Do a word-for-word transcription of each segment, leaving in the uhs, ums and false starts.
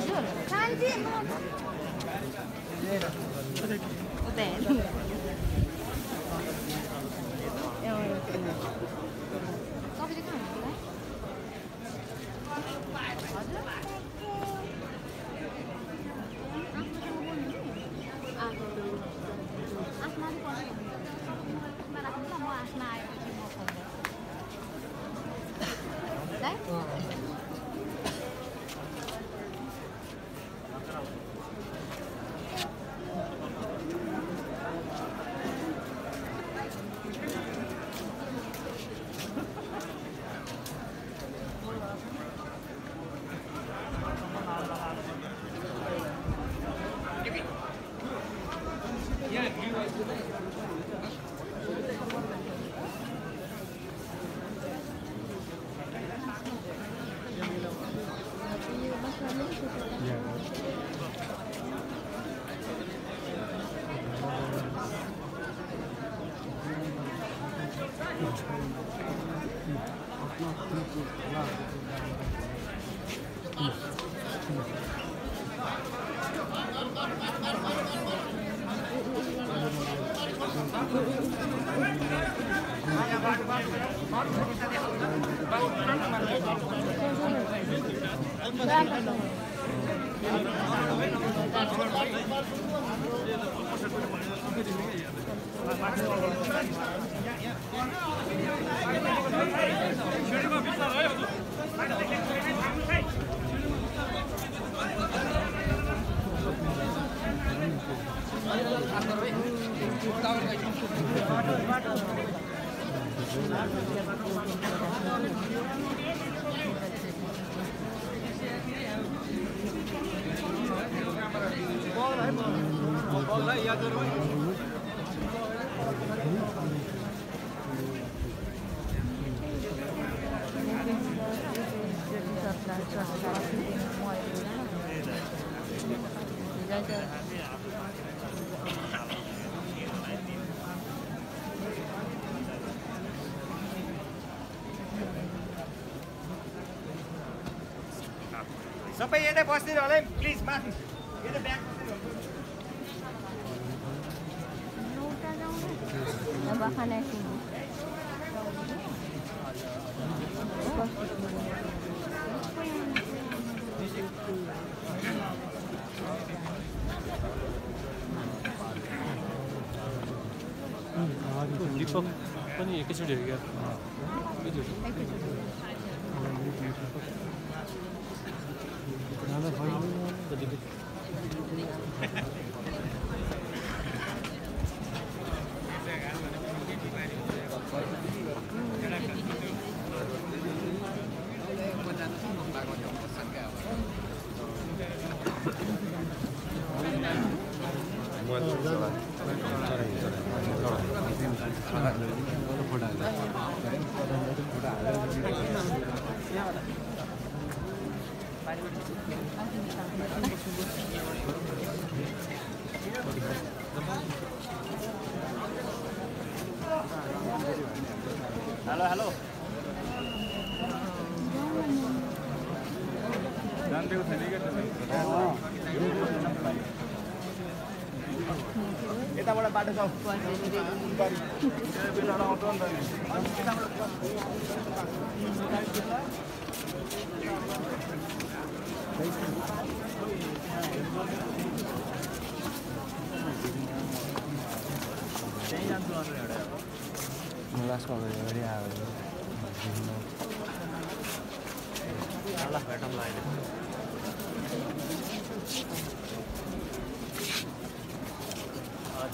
हजुर शान्ति उतै तपाईले कहाँ हुनुहुन्छ सबै यतै बस्दिनु होला है प्लिज माथि यतै ब्याग दीपक पनि एकैचोटि हेऱ्यो हेलो हेलो जान्दैको छैन के यताबाट बाटो छ त्यही जान्छु अरू एउटा लास्टमा गएर आयो ल भेटौँ ल अहिले आज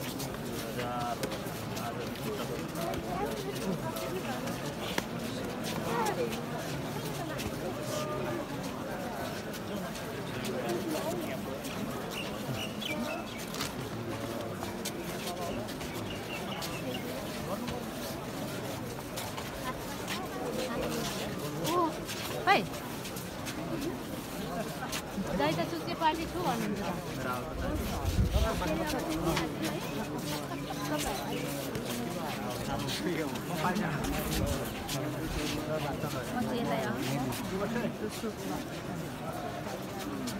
Hey. Dai ta chusi party chu भन्नुहुन्छ म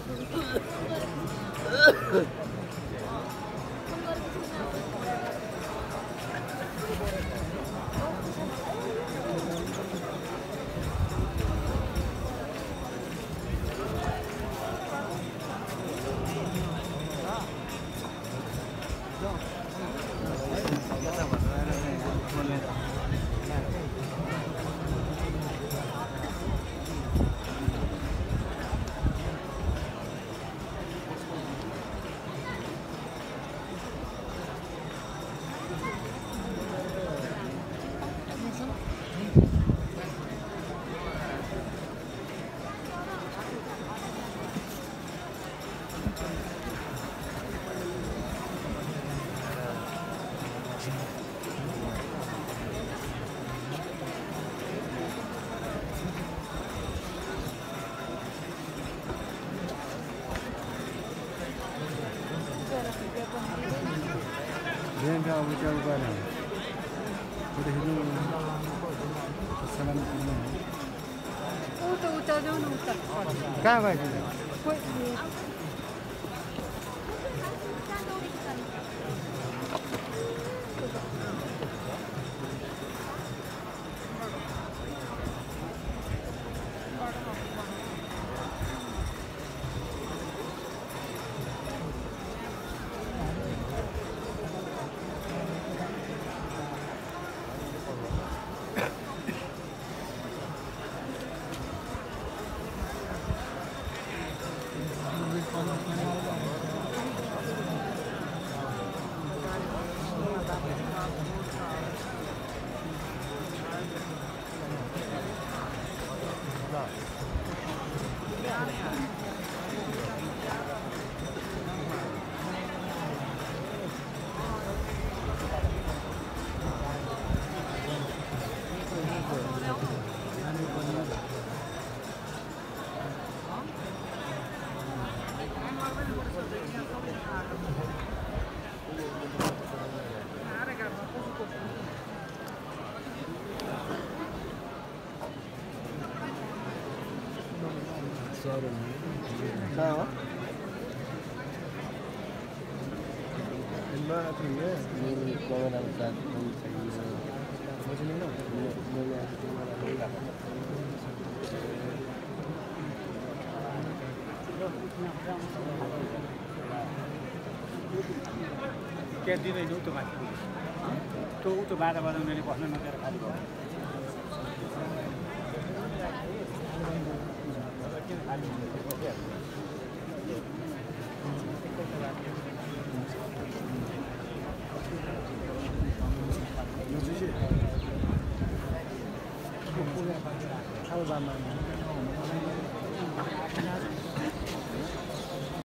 Dia dah ucap ucapan. Kita hidup salam kita. Uta uta jauh uta. Kau apa itu? Sao? Em ba thì á, mình có làm sao mình sẽ có gì nữa? Mình là mình là क्या दिँदैन हौ त्यो माथि त्यो त्यो बाह्र बजाउनेले बस्न नदिएर खाली भयो